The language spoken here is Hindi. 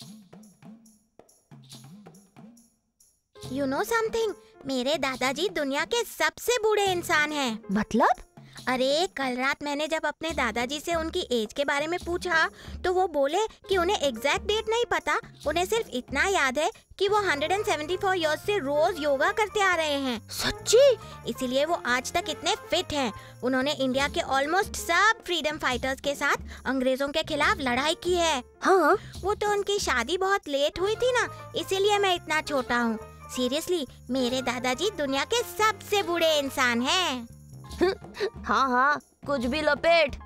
You know something? मेरे दादाजी दुनिया के सबसे बूढ़े इंसान हैं। मतलब? अरे कल रात मैंने जब अपने दादाजी से उनकी एज के बारे में पूछा तो वो बोले कि उन्हें एग्जैक्ट डेट नहीं पता, उन्हें सिर्फ इतना याद है कि वो 174 इयर्स से रोज योगा करते आ रहे हैं। सच्ची? इसीलिए वो आज तक इतने फिट हैं। उन्होंने इंडिया के ऑलमोस्ट सब फ्रीडम फाइटर्स के साथ अंग्रेजों के खिलाफ लड़ाई की है। हाँ? वो तो उनकी शादी बहुत लेट हुई थी ना, इसीलिए मैं इतना छोटा हूँ। सीरियसली मेरे दादाजी दुनिया के सबसे बूढ़े इंसान हैं। हाँ हाँ, कुछ भी लपेट।